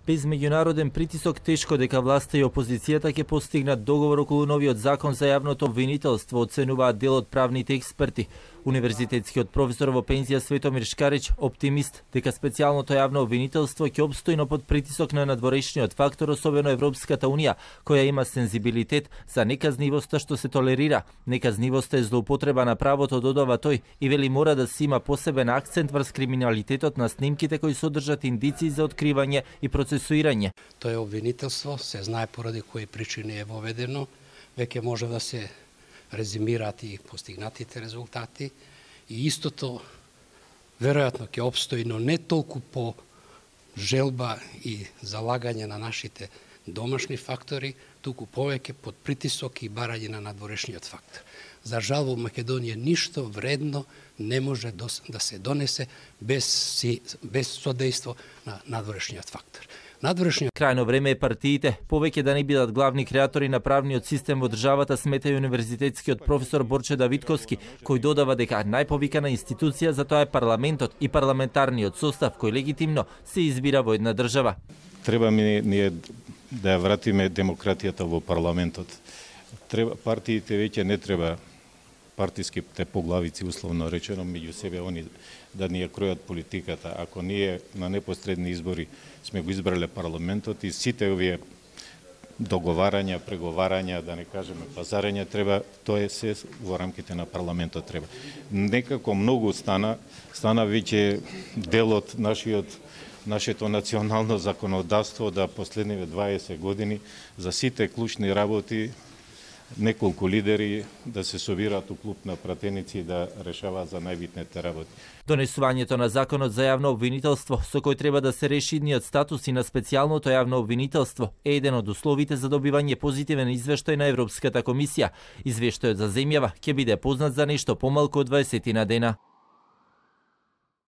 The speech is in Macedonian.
Без меѓународен притисок тешко дека власта и опозицијата ќе постигнат договор околу новиот закон за јавното обвинителство, оценуваат дел од правните експерти. Универзитетскиот професор во пензија Светомир Шкарич оптимист дека специјалното јавно обвинителство ќе обстои, но под притисок на надворешниот фактор, особено Европската унија, која има сензибилитет за неказнивоста што се толерира. Неказнивоста е злоупотреба на правото, додава тој, и вели мора да се има посебен акцент врз криминалитетот на снимките кои содржат индици за откривање и процесуирање. Тоа е обвинителство, се знае поради кои причини е воведено, веќе може да се резимираат и постигнатите резултати и истото веројатно ќе обстои, но не толку по желба и залагање на нашите домашни фактори, туку повеќе под притисок и барање на надворешниот фактор. За жал во Македонија ништо вредно не може да се донесе без содејство на надворешниот фактор. Крајно време е партиите повеќе да не бидат главни креатори на правниот систем во државата, смета и универзитетскиот професор Борче Давидковски, кој додава дека најповикана институција за тоа е парламентот и парламентарниот состав кој легитимно се избира во една држава. Треба ние да ја вратиме демократијата во парламентот. Партиите веќе не треба партиските поглавици, условно речено, меѓу себе они да ни ја кројат политиката. Ако ние на непосредни избори сме го избрале парламентот и сите овие договарања, преговарања, да не кажеме пазарења, треба, тоа е се во рамките на парламентот треба. Некако многу стана веќе дел од нашето национално законодавство да последниве 20 години за сите клучни работи неколку лидери да се собираат у клуб на пратеници и да решаваат за најбитните работи. Донесувањето на законот за јавно обвинителство, со кој треба да се реши идниот статус и на специјалното јавно обвинителство, е еден од условите за добивање позитивен извештај на Европската комисија. Извештајот за земјава ќе биде познат за нешто помалку од 20 дена.